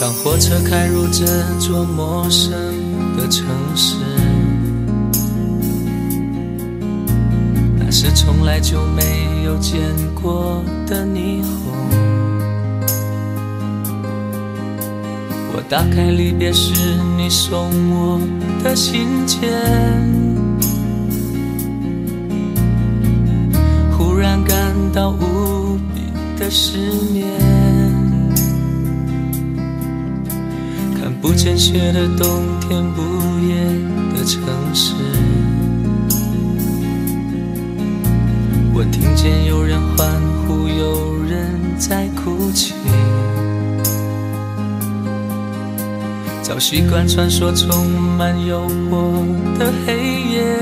当火车开入这座陌生的城市，那是从来就没有见过的霓虹。我打开离别时你送我的信件，忽然感到无比的失眠。看不见雪的冬天，不夜的城市，我听见有人欢呼，有人在哭泣。早习惯穿梭充满诱惑的黑夜，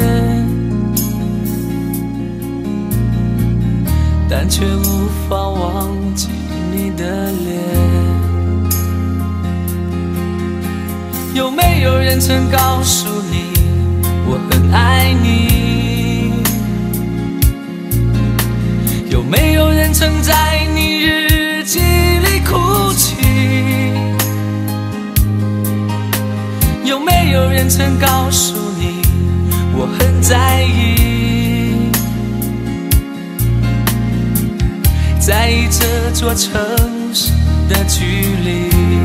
但却无法忘记你的脸。有没有人曾告诉你我很爱你？有没有人曾在你日记里哭泣？有没有人曾告诉你我很在意？在意这座城市的距离。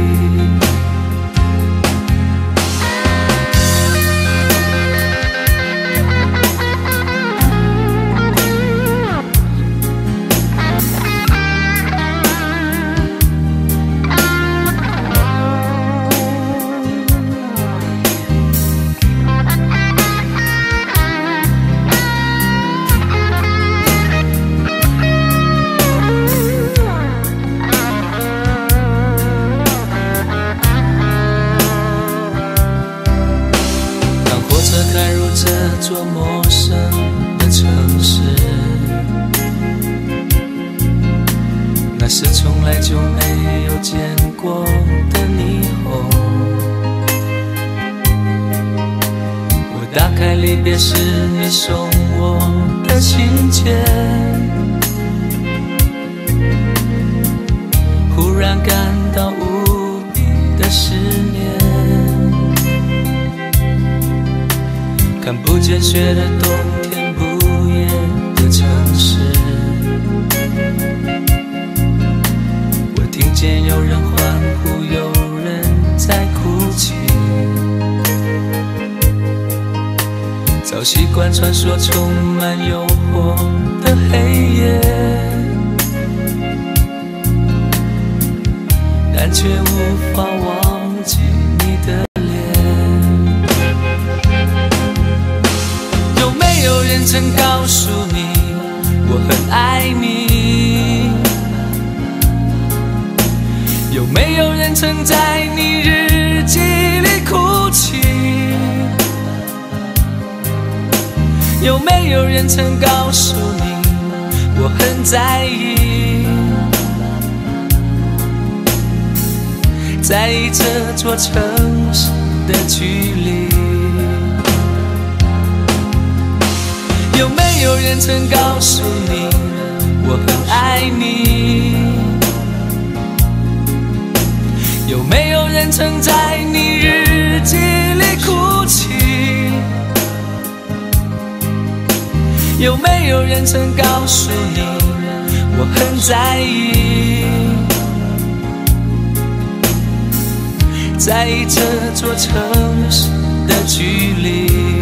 开入这座陌生的城市，那是从来就没有见过的霓虹。我打开离别时你送我的信件，忽然感到无比的失眠。看不见雪的冬天，不夜的城市，我听见有人欢呼，有人在哭泣。早习惯穿梭充满诱惑的黑夜，但却无法忘记你的有人曾告诉你我很爱你？有没有人曾在你日记里哭泣？有没有人曾告诉你我很在意？在意这座城市的距离。有没有人曾告诉你我很爱你？有没有人曾在你日记里哭泣？有没有人曾告诉你我很在意？在意这座城市的距离。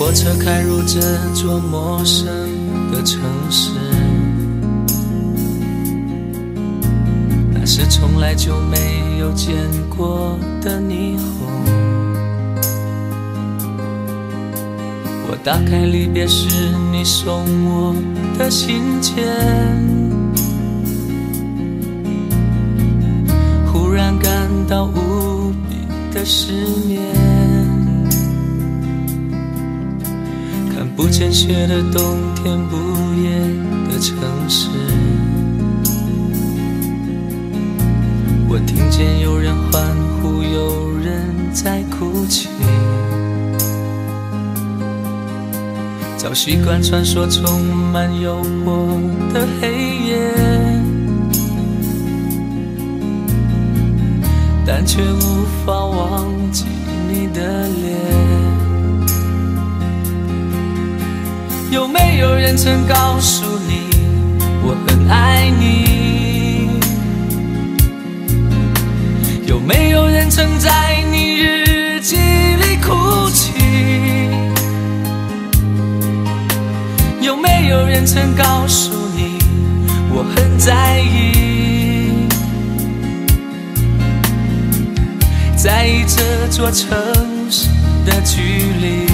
火车开入这座陌生的城市，那是从来就没有见过的霓虹。我打开离别时你送我的信件，忽然感到无比的失眠。看不见雪的冬天，不夜的城市，我听见有人欢呼，有人在哭泣。早习惯传说充满诱惑的黑夜，但却无法忘记你的脸。有没有人曾告诉你我很爱你？有没有人曾在你日记里哭泣？有没有人曾告诉你我很在意？在意这座城市的距离。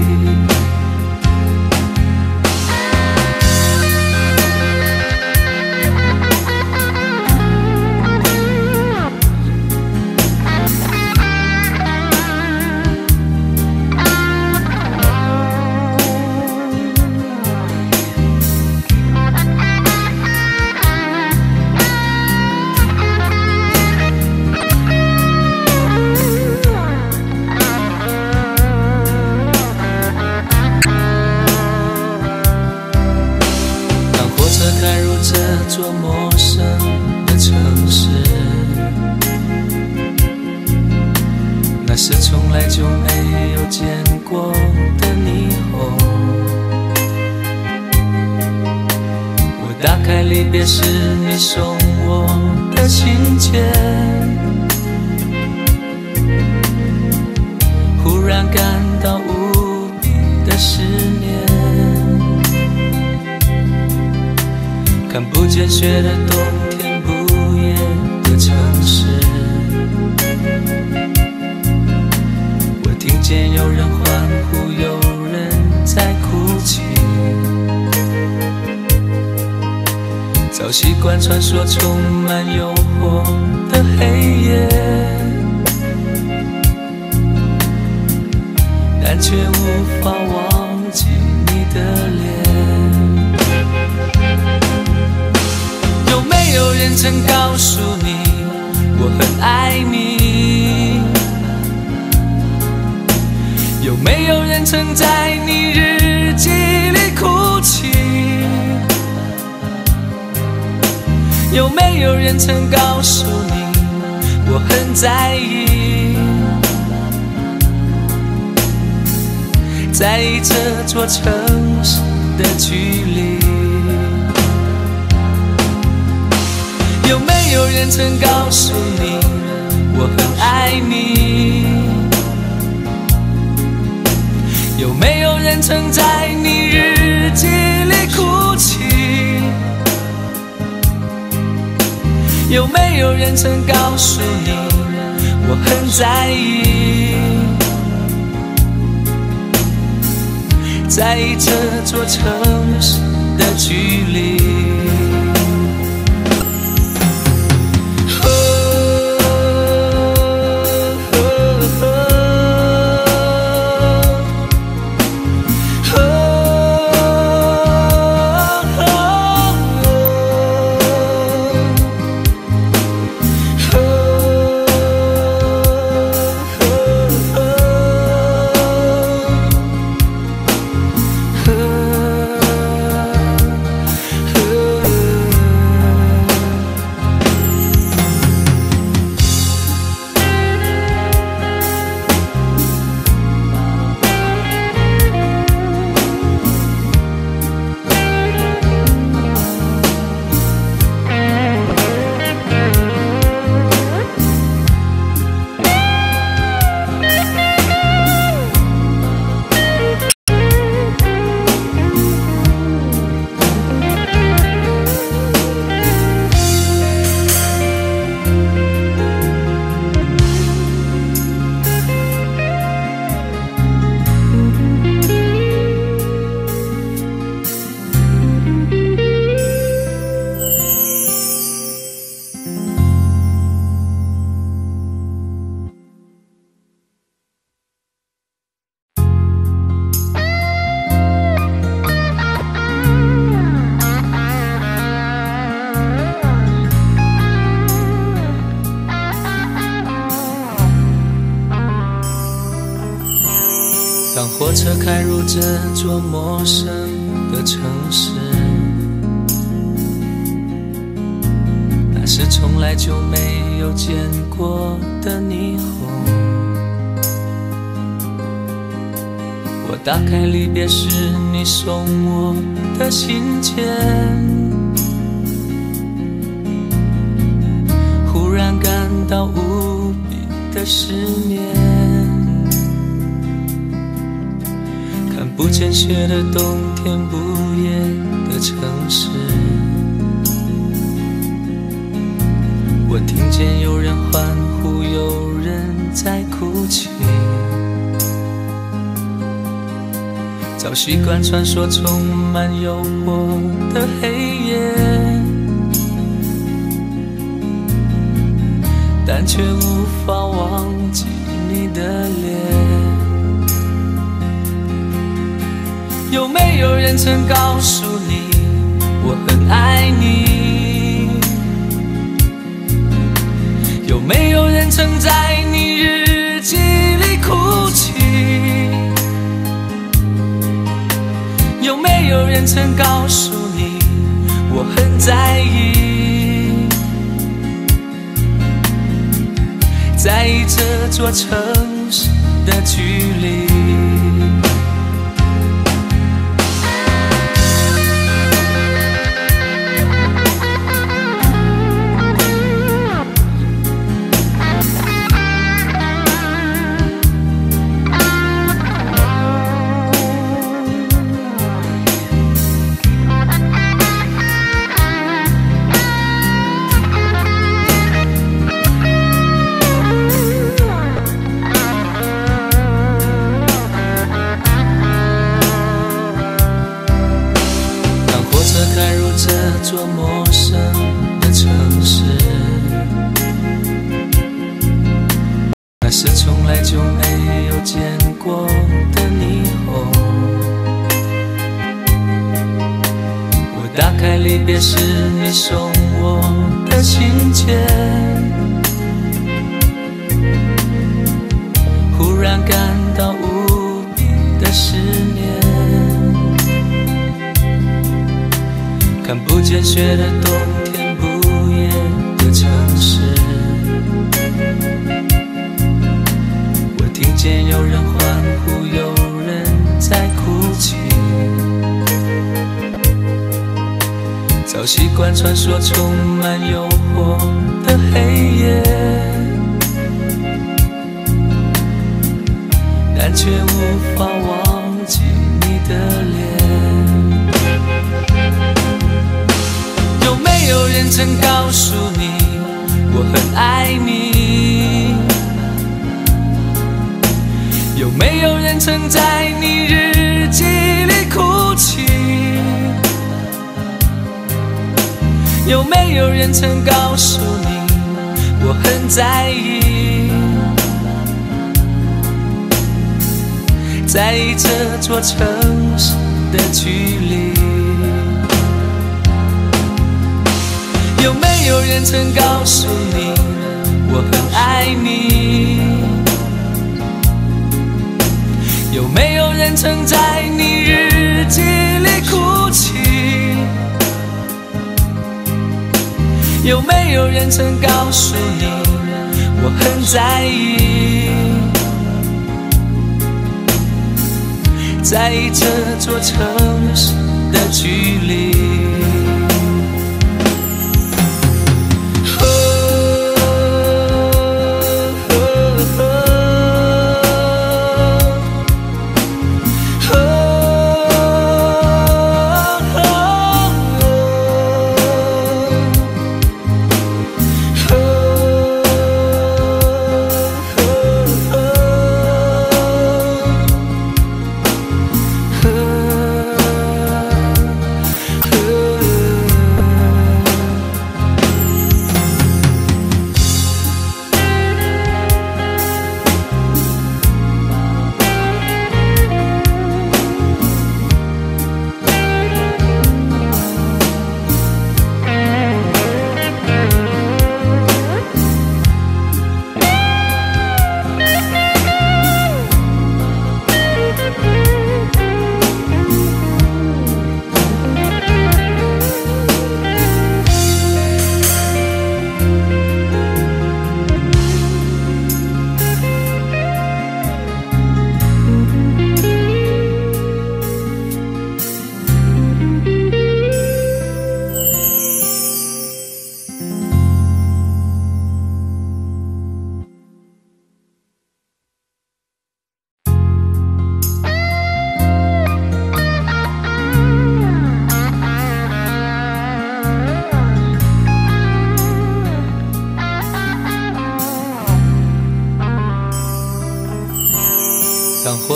开入这座陌生的城市，那是从来就没有见过的霓虹。我打开离别时你送我的信件，忽然感到无比的失眠。看不见雪的冬天，不夜的城市，我听见有人欢呼，有人在哭泣。早习惯传说充满诱惑的黑夜，但却无法忘记你的脸。有没有人曾告诉你我很爱你？有没有人曾在你日记里哭泣？有没有人曾告诉你我很在意？在意这座城市的距离。有没有人曾告诉你我很爱你？有没有人曾在你日记里哭泣？有没有人曾告诉你我很在意？在意这座城市的距离。 开入这座陌生的城市，那是从来就没有见过的霓虹。我打开离别时你送我的信件，忽然感到无比的失眠。看不见雪的冬天，不夜的城市，我听见有人欢呼，有人在哭泣。早习惯传说充满诱惑的黑夜，但却无法忘记你的脸。有没有人曾告诉你我很爱你？有没有人曾在你日记里哭泣？有没有人曾告诉你我很在意？在意这座城市的距离。开入这座陌生的城市，那是从来就没有见过的霓虹。我打开离别时你送我的信件，忽然感到无比的失眠。看不见雪的冬天，不夜的城市，我听见有人欢呼，有人在哭泣。早习惯传说充满诱惑的黑夜，但却无法忘记你的脸。有没有人曾告诉你我很爱你？有没有人曾在你日记里哭泣？有没有人曾告诉你我很在意？在意这座城市的距离。有没有人曾告诉你我很爱你？有没有人曾在你日记里哭泣？有没有人曾告诉你我很在意？在意这座城市的距离。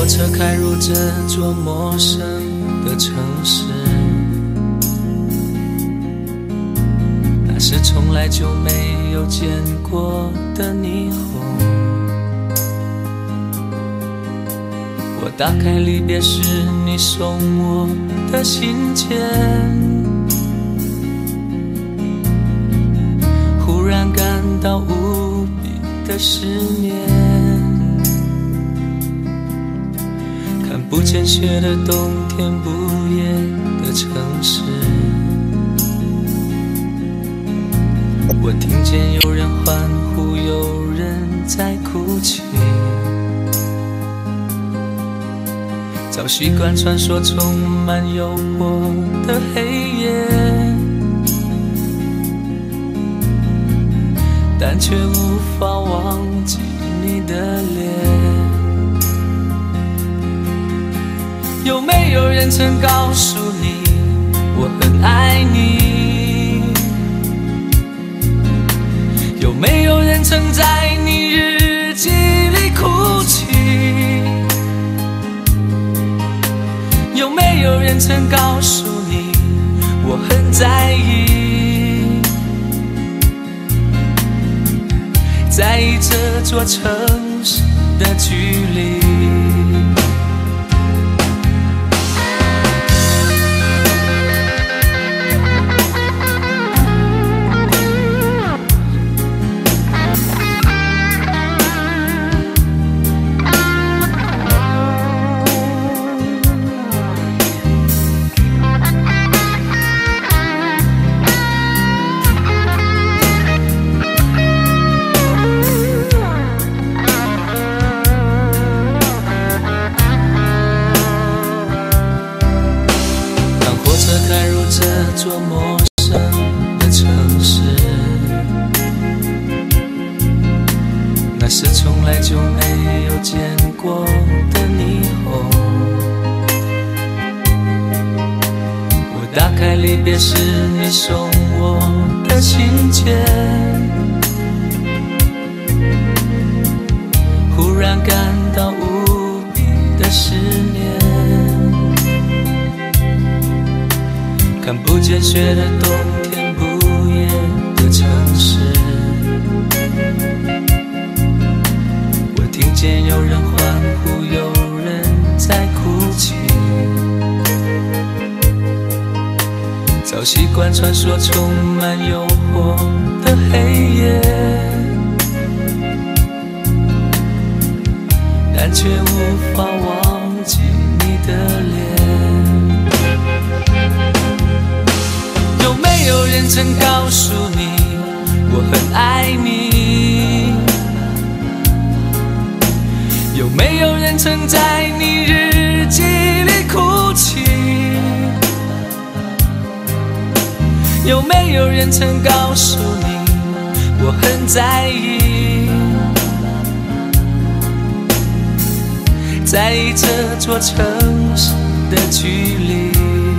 车开入这座陌生的城市，那是从来就没有见过的霓虹。我打开离别时你送我的信件，忽然感到无比的失眠。看不见雪的冬天，不夜的城市，我听见有人欢呼，有人在哭泣。早习惯传说充满诱惑的黑夜，但却无法忘记你的脸。有没有人曾告诉你我很爱你？有没有人曾在你日记里哭泣？有没有人曾告诉你我很在意？在意这座城市的距离。开入这座陌生的城市，那是从来就没有见过的霓虹。我打开离别时你送我的信件，忽然感到无比的失眠。看不见雪的冬天，不夜的城市，我听见有人欢呼，有人在哭泣。早习惯传说充满诱惑的黑夜，但却无法忘记你的脸。有没有人曾告诉你我很爱你？有没有人曾在你日记里哭泣？有没有人曾告诉你我很在意？在意这座城市的距离。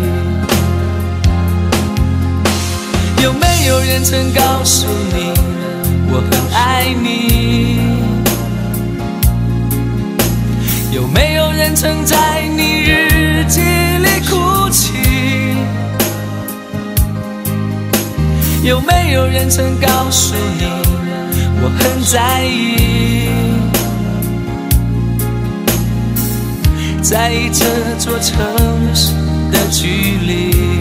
有没有人曾告诉你我很爱你？有没有人曾在你日记里哭泣？有没有人曾告诉你我很在意？在意这座城市的距离。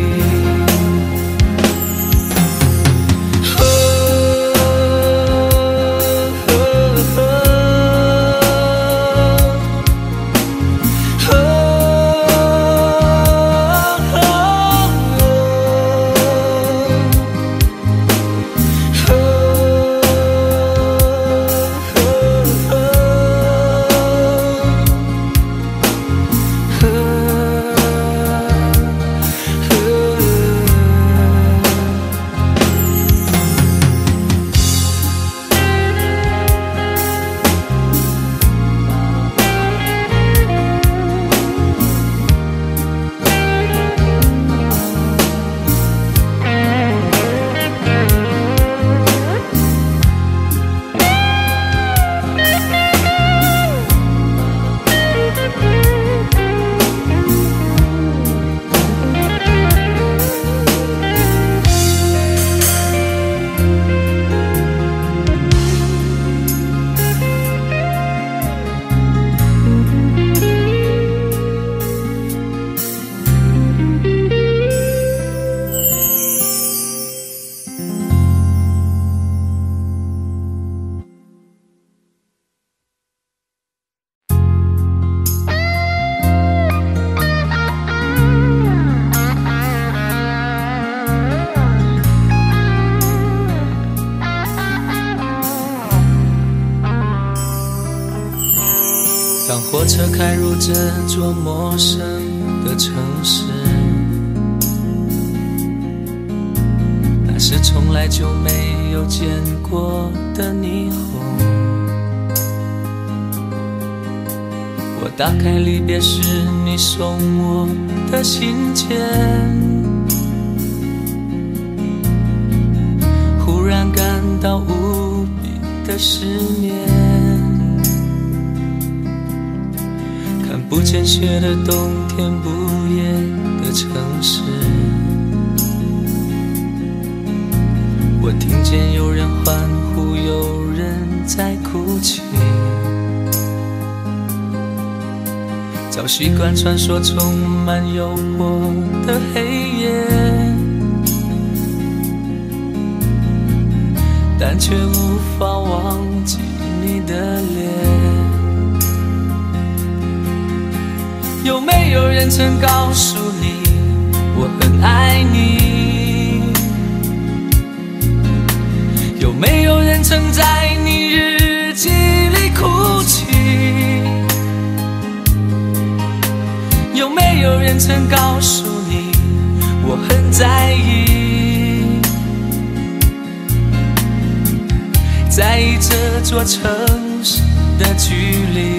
车开入这座陌生的城市，那是从来就没有见过的霓虹。我打开离别时你送我的信件，忽然感到无比的思念。看不见雪的冬天，不夜的城市，我听见有人欢呼，有人在哭泣。早习惯穿梭充满诱惑的黑夜，但却无法忘记你的脸。有没有人曾告诉你我很爱你？有没有人曾在你日记里哭泣？有没有人曾告诉你我很在意？在意这座城市的距离。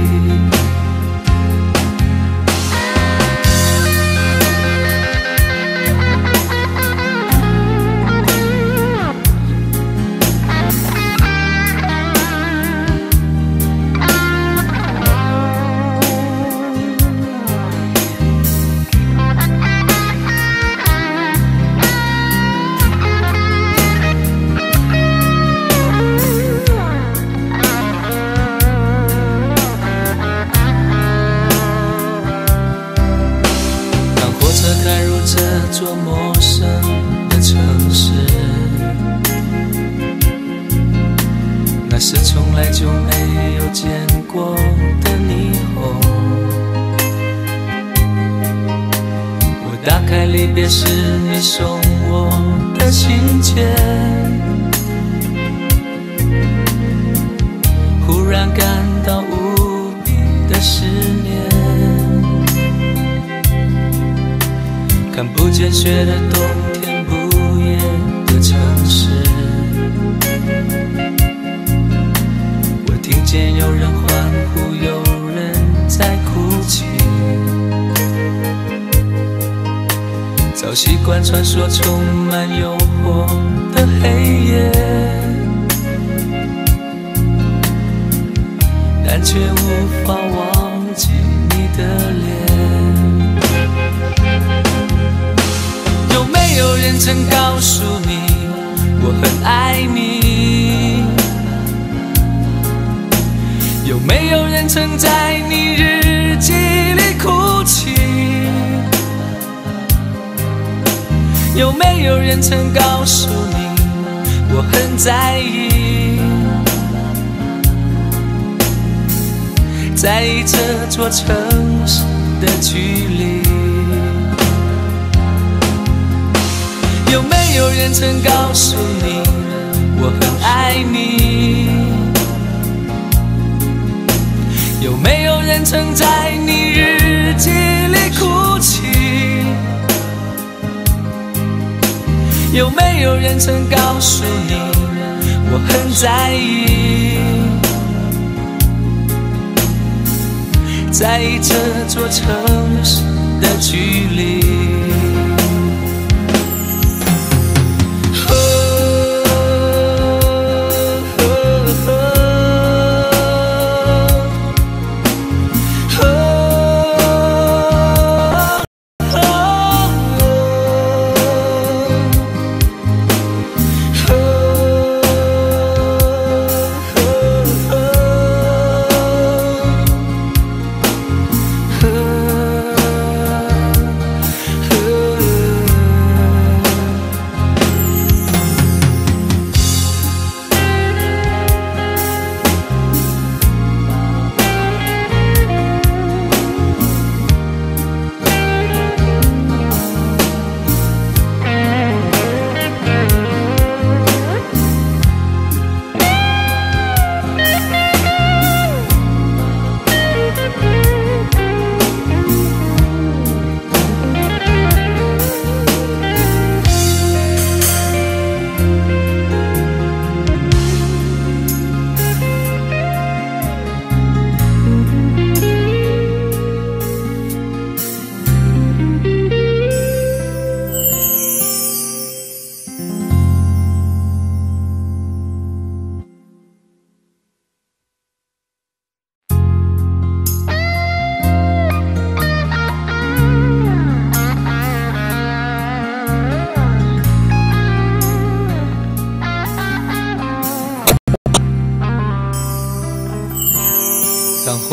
开入这座陌生的城市，那是从来就没有见过的霓虹。我打开离别时你送我的信件，忽然感到无比的思念。看不见雪的冬天，不夜的城市，我听见有人欢呼，有人在哭泣。早习惯穿梭充满诱惑的黑夜，但却无法忘记你的脸。有没有人曾告诉你我很爱你？有没有人曾在你日记里哭泣？有没有人曾告诉你我很在意？在意这座城市的距离。有没有人曾告诉你我很爱你？有没有人曾在你日记里哭泣？有没有人曾告诉你我很在意？在意这座城市的距离。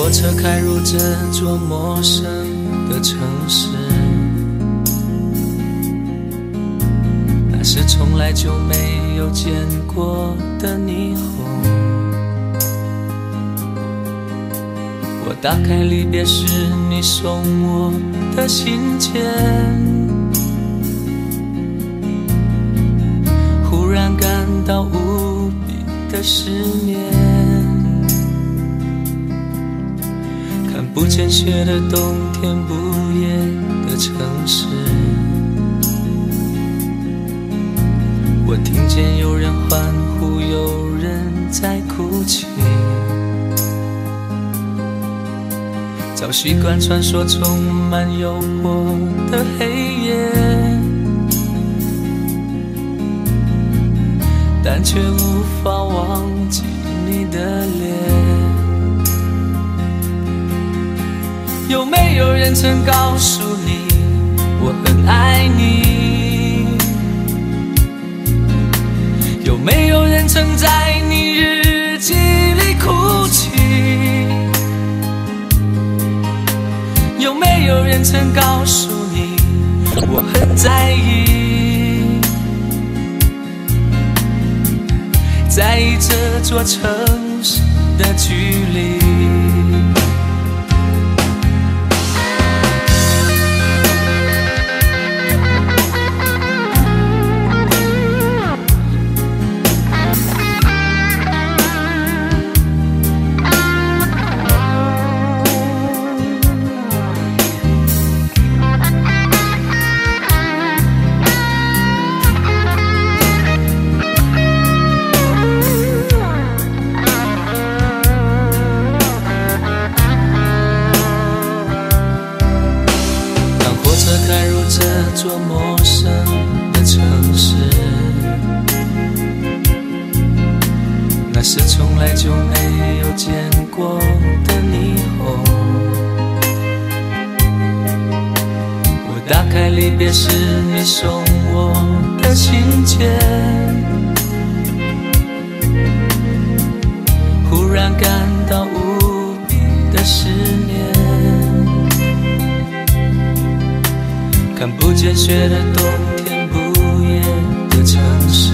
火车开入这座陌生的城市，那是从来就没有见过的霓虹。我打开离别时你送我的信件，忽然感到无比的失眠。看不见雪的冬天，不夜的城市，我听见有人欢呼，有人在哭泣。早习惯穿梭充满诱惑的黑夜，但却无法忘记你的脸。有没有人曾告诉你我很爱你？有没有人曾在你日记里哭泣？有没有人曾告诉你我很在意？在意这座城市的距离。开入这座陌生的城市，那是从来就没有见过的霓虹。我打开离别时你送我的信件，忽然感到无比的失眠。看不见雪的冬天，不夜的城市，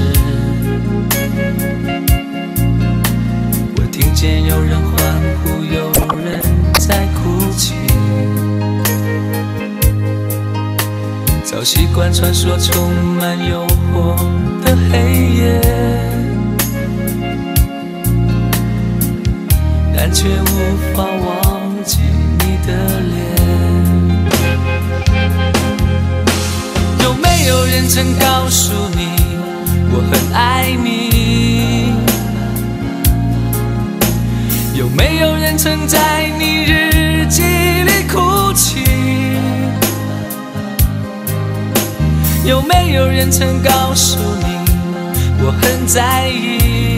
我听见有人欢呼，有人在哭泣。早习惯穿梭充满诱惑的黑夜，但却无法忘记你的脸。有没有人曾告诉你我很爱你？有没有人曾在你日记里哭泣？有没有人曾告诉你我很在意？